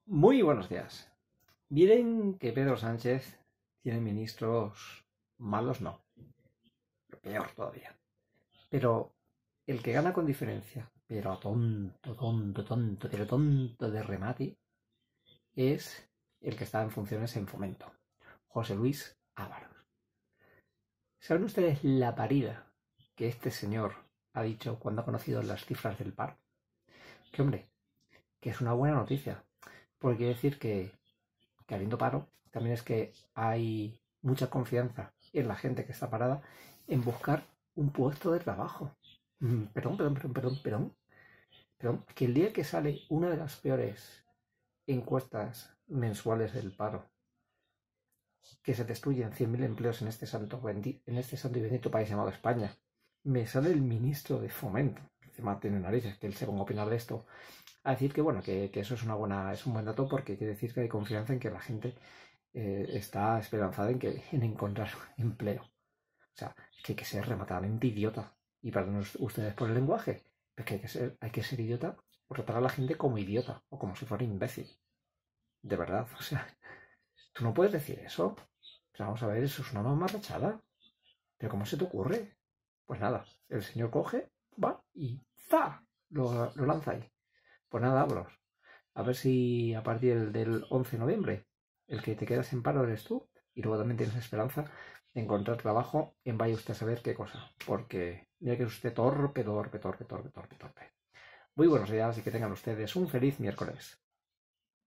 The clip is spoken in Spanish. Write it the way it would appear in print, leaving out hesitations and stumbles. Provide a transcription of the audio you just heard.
Muy buenos días. Miren que Pedro Sánchez tiene ministros malos, no, peor todavía. Pero el que gana con diferencia, pero tonto de remate, es el que está en funciones en Fomento, José Luis Ábalos. ¿Saben ustedes la parida que este señor ha dicho cuando ha conocido las cifras del paro? Que hombre, que es una buena noticia, porque quiere decir que habiendo paro, también es que hay mucha confianza en la gente que está parada en buscar un puesto de trabajo. Perdón, que el día que sale una de las peores encuestas mensuales del paro, que se destruyen 100.000 empleos en este santo y bendito país llamado España, me sale el ministro de Fomento, que encima tiene narices, que él se ponga a opinar de esto, a decir que bueno, que eso es es un buen dato porque quiere decir que hay confianza en que la gente está esperanzada en encontrar empleo. O sea, es que hay que ser rematadamente idiota. Y para ustedes por el lenguaje, es que hay que ser idiota por tratar a la gente como idiota o como si fuera imbécil. De verdad, o sea, tú no puedes decir eso. O sea, vamos a ver, eso es una mamarrachada. ¿Pero cómo se te ocurre? Pues nada, el señor coge, va y ¡za! Lo lanza ahí. Pues nada, bros. A ver si a partir del 11 de noviembre el que te quedas en paro eres tú y luego también tienes esperanza de encontrar trabajo en vaya usted a saber qué cosa. Porque mira que es usted torpe. Muy buenos días y que tengan ustedes un feliz miércoles.